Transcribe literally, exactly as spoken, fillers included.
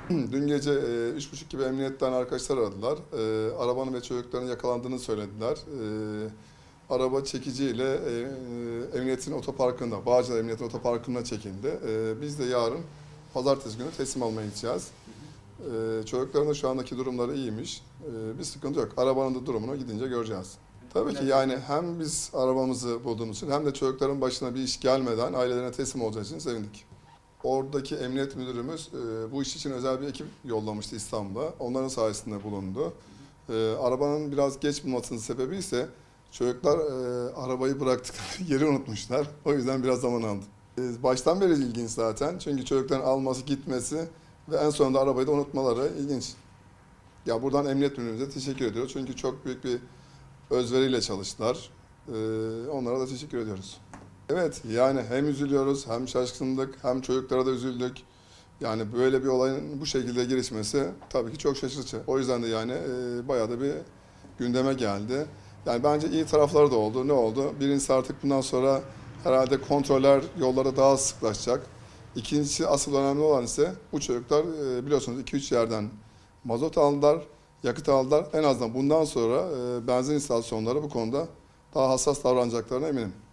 Dün gece e, üç buçuk gibi emniyetten arkadaşlar aradılar. E, arabanın ve çocukların yakalandığını söylediler. E, araba çekiciyle e, e, emniyetin otoparkında, Bağcılar Emniyetin Otoparkı'na çekildi. E, biz de yarın pazartesi günü teslim almaya gideceğiz. E, çocukların da şu andaki durumları iyiymiş. E, bir sıkıntı yok. Arabanın da durumunu gidince göreceğiz. Tabii ki yani hem biz arabamızı bulduğumuz için hem de çocukların başına bir iş gelmeden ailelerine teslim olacağı için sevindik. Oradaki emniyet müdürümüz e, bu iş için özel bir ekip yollamıştı İstanbul'a. Onların sayesinde bulundu. E, arabanın biraz geç bulmasının sebebi ise çocuklar e, arabayı bıraktıkları yeri unutmuşlar. O yüzden biraz zaman aldı. E, baştan beri ilginç zaten. Çünkü çocukların alması, gitmesi ve en sonunda arabayı da unutmaları ilginç. Ya buradan emniyet müdürümüze teşekkür ediyoruz. Çünkü çok büyük bir özveriyle çalıştılar. E, onlara da teşekkür ediyoruz. Evet, yani hem üzülüyoruz, hem şaşkınlık, hem çocuklara da üzüldük. Yani böyle bir olayın bu şekilde gelişmesi tabii ki çok şaşırtıcı. O yüzden de yani e, bayağı da bir gündeme geldi. Yani bence iyi tarafları da oldu. Ne oldu? Birincisi artık bundan sonra herhalde kontroller yollarda daha sıklaşacak. İkincisi asıl önemli olan ise bu çocuklar e, biliyorsunuz iki üç yerden mazot aldılar, yakıt aldılar. En azından bundan sonra e, benzin istasyonları bu konuda daha hassas davranacaklarına eminim.